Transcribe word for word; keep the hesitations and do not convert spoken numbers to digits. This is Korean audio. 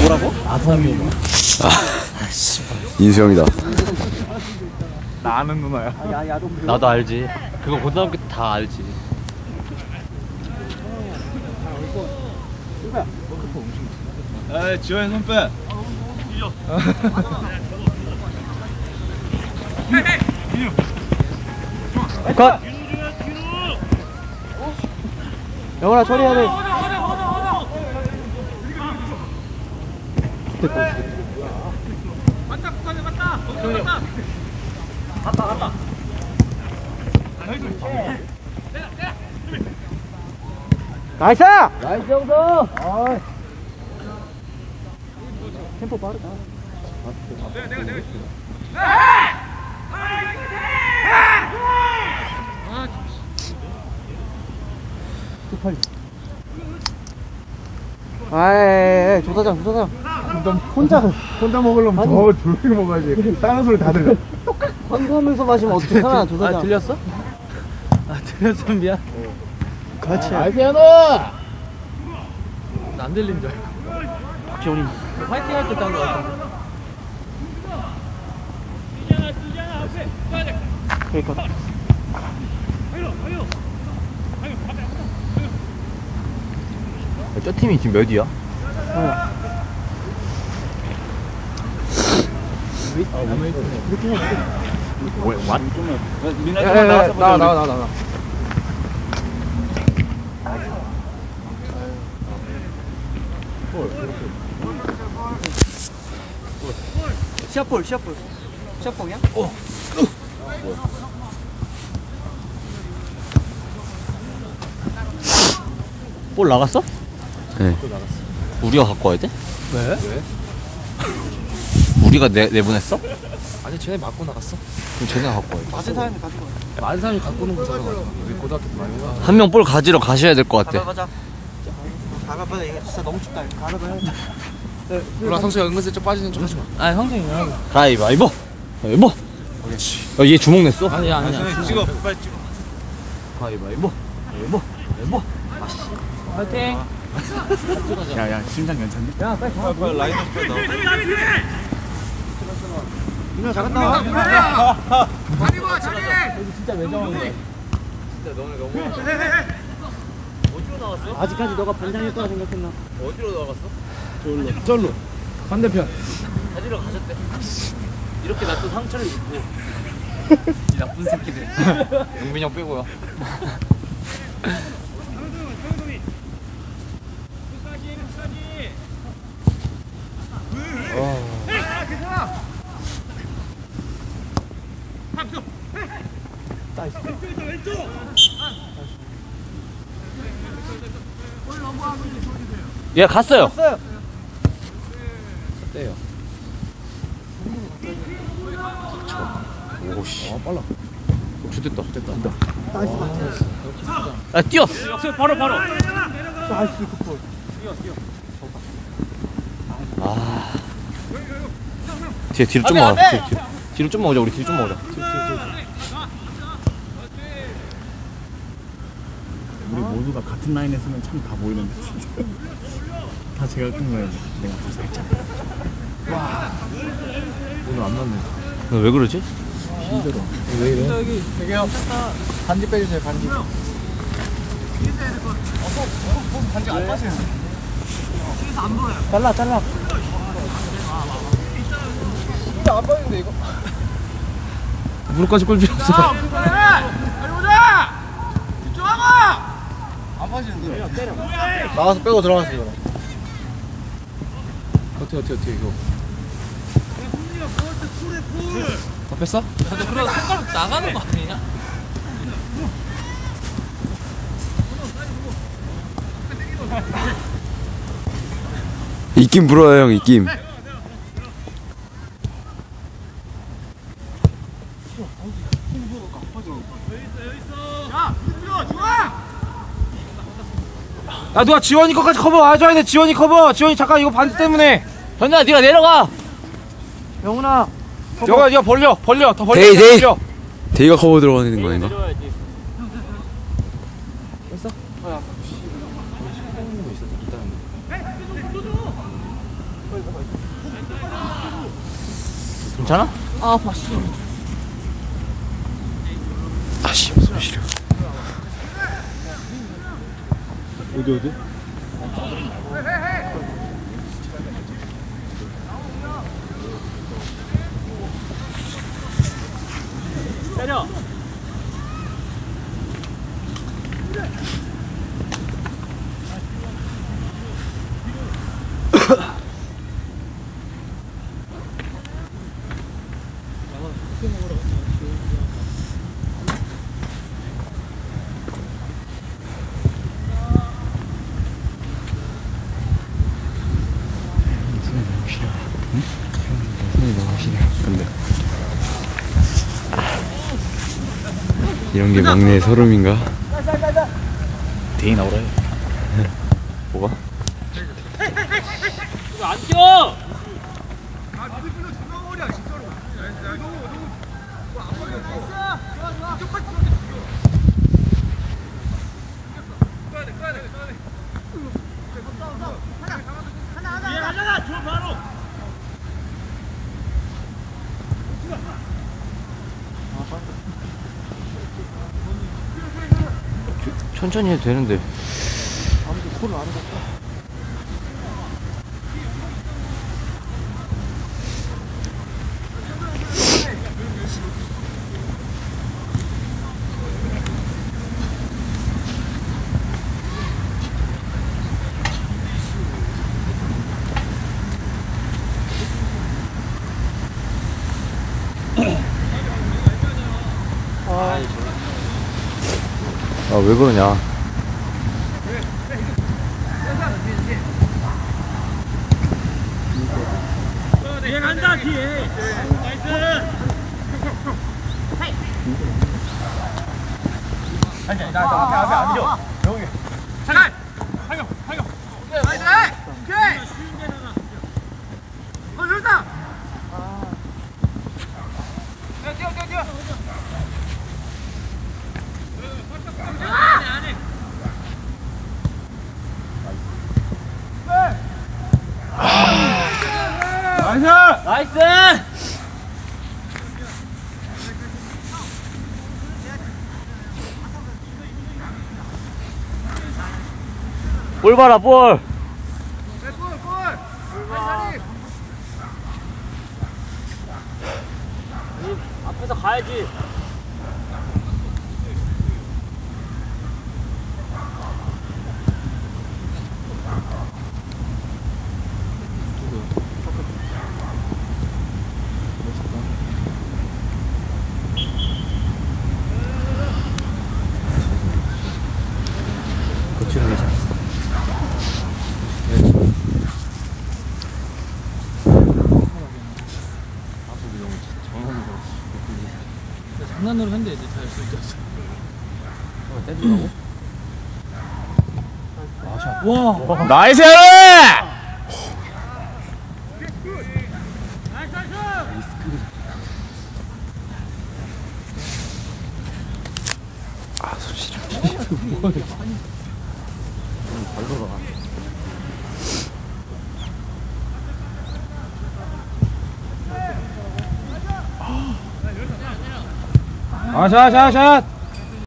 뭐라고? 아성이. 아, 씨. 인수형이다. 나 아는 누나야. 나도 알지. 그거 고등학교 때 다 알지. 에이, 지호야 손 빼. 컷! 영훈아 처리해야 돼. 맞다, 국간에 맞다. 맞다. 갔다, 갔다. 나이스! 나이스 형성! 템포 빠르다. 내가, 내가, 내가. 아이, 조사장, 조사장. 혼자, 혼자 먹으려면 더 조용히 먹어야지. 다른 소리 다 들려. 환구하면서 마시면 어떡하나, 조사장. 아, 들렸어? 아, 들렸어, 미안. 같이. 아, 나이스, 현아! 안 들린 줄 알고. 혹시 우리 화이팅 할 때 딴 거 같은데. 그러니까. 저 팀이 지금 몇 위야? 어. 왜? 왓? 나와 나와 나와 나와. 시합볼 시합볼 시합볼이야? 어. 볼 나갔어? 네. 우리가 갖고 와야 돼? 왜? 왜? 우리가 내, 내보냈어? 아니, 쟤네 맞고 나갔어. 그럼 쟤네가 갖고 와야 돼. 맞은 사람이 가지고 와. 많은 사람이 갖고 오는 거잖아. 우리 고등학교 때 많이 가. 한 명 볼 가지러 가셔야 될 것 같아. 가봐보자. 가봐보자. 이게 진짜 너무 춥다. 가봐봐. 몰라, 성수야 은근슬쩍 빠지는 척 하지 마. 아, 형님이 형. 가위바위보. 가위바위보. 그렇지. 어, 얘 주먹 냈어? 아니야, 아니야. 찍어, 빨리 찍어. 가위바위보. 가위바위보. 가위바위보. 아씨. 화이팅. 야, 야, 심장 괜찮니? 야, 빨리 가. 빨리 라인 앞에 넣어. 민호 잘갔다. 자리 봐, 자리. 여기 진짜 매정한 거야. 진짜 너네 너무. 어디로 나갔어? 아직까지 너가 반장일 거라 생각했나? 어디로 나갔어? 저로. 절로. 반대편. 가지러 가셨대. 이렇게 나 또 상처를 입고. 이 나쁜 새끼들. 용빈이 형 빼고요. 어. 예, 갔어요. 갔어요. 떼요. 오씨. 아, 빨라. 좋됐다. 됐다. 됐다. 아, 뛰어. 바로 바로. 나이스 굿볼. 뛰어 뛰어. 아. 뒤에 뒤로 좀 와. 뒤로, 뒤로. 뒤로 좀 오자. 우리 뒤로 좀 오자. 뒤로, 뒤로, 뒤로. 우리 모두가 같은 라인에 서면 참 다 보이는데 진짜. 다 제가 끈 거예요. 내가 더 살짝. 와. 오늘 안 맞네. 너 왜 그러지? 힘들어. 왜 이래? 여기 대게요. 반지 빼주세요. 반지. 반지 안 빠지네. 안 보여요. 잘라 잘라. 진짜 안 빠지는데 이거. 무릎까지 꼴 필요 없어. 야, 빨리 보자. 집중하고. 안 빠지는데. 때려. 나가서 빼고 들어가서 이거. 어떻게 어떻게 어떻게 이거. 다 뺐어? 근데 그래 손가락 나가는 거 아니냐? 입김 불어요 형 입김. 야 누가 지원이 거까지 커버 와줘야 돼. 지원이 커버. 지원이 잠깐 이거 반지 때문에. 현아 네가 내려가. 영훈아 영훈아 네가 벌려 벌려 더 벌려. 데이 데이 벌려. 데이가 커버 들어가는 거 아닌가? 됐어? 괜찮아? 아 봤어. 아씨 무슨 시려. 어디 어디? 때려. 손이 너무 시려. 근데 이런 게 막내의 서름인가? 대인 나오라 해. 뭐가? 안 뛰어. 천천히 해도 되는데. 아무도 콜을 안 해줬어. 아 왜 그러냐? 뒤에 간다 뒤에. 나이스. 아니 아니 나 앞에 앞에 안 줘. 여기. 잠깐. 하경 하경. 나이스. 오케이. 어 좋다. 뛰어 뛰어 뛰어 뛰어. 나이스! 나이스! 볼 봐라, 볼! 볼, 볼! 앞에서 가야지. 장난으로 했는데 이제 잘 쓸데없어. 어, 떼주라고? 아, 와! 나이스! 아 손 시려. 아, 샷, 샷, 샷!